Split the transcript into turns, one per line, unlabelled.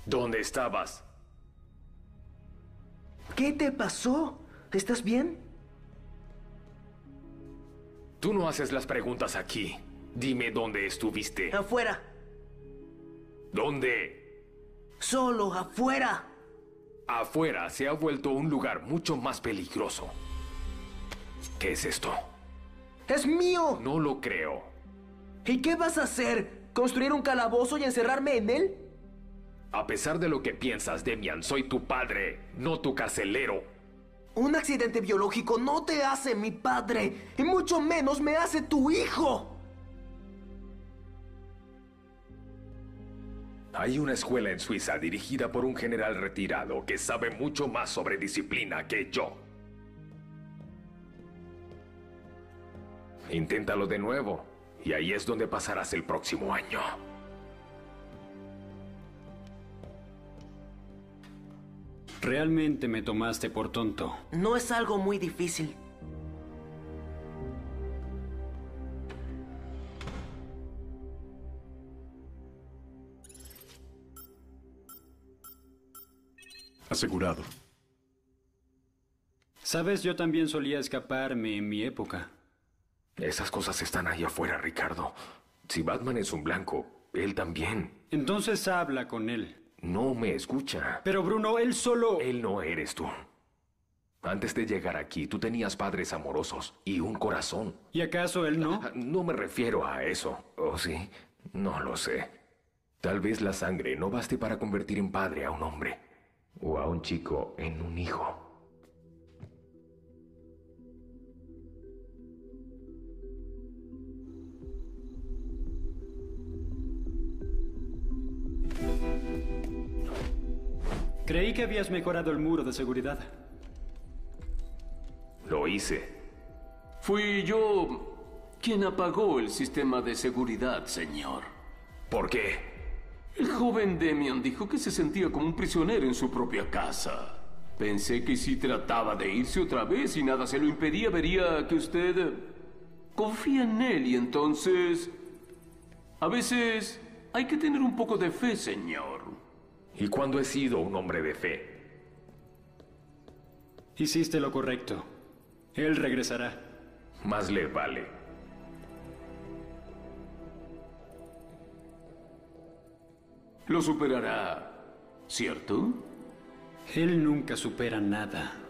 ¿Dónde estabas?
¿Qué te pasó? ¿Estás bien?
Tú no haces las preguntas aquí. Dime dónde estuviste.
Afuera.
¿Dónde?
Solo afuera.
Afuera se ha vuelto un lugar mucho más peligroso. ¿Qué es esto?
¡Es mío!
No lo creo.
¿Y qué vas a hacer? ¿Construir un calabozo y encerrarme en él?
A pesar de lo que piensas, Demian, soy tu padre, no tu carcelero.
Un accidente biológico no te hace mi padre, y mucho menos me hace tu hijo.
Hay una escuela en Suiza dirigida por un general retirado que sabe mucho más sobre disciplina que yo. Inténtalo de nuevo, y ahí es donde pasarás el próximo año.
Realmente me tomaste por tonto.
No es algo muy difícil.
Asegurado.
Sabes, yo también solía escaparme en mi época.
Esas cosas están ahí afuera, Ricardo. Si Batman es un blanco, él también.
Entonces habla con él.
No me escucha.
Pero Bruno, él solo...
Él no eres tú. Antes de llegar aquí, tú tenías padres amorosos y un corazón.
¿Y acaso él no?
No me refiero a eso. ¿O sí? No lo sé. Tal vez la sangre no baste para convertir en padre a un hombre. O a un chico en un hijo.
Creí que habías mejorado el muro de seguridad.
Lo hice.
Fui yo quien apagó el sistema de seguridad, señor.
¿Por qué?
El joven Demian dijo que se sentía como un prisionero en su propia casa. Pensé que si trataba de irse otra vez y nada se lo impedía, vería que usted confía en él y entonces... A veces hay que tener un poco de fe, señor.
¿Y cuándo he sido un hombre de fe?
Hiciste lo correcto. Él regresará.
Más le vale.
Lo superará, ¿cierto?
Él nunca supera nada.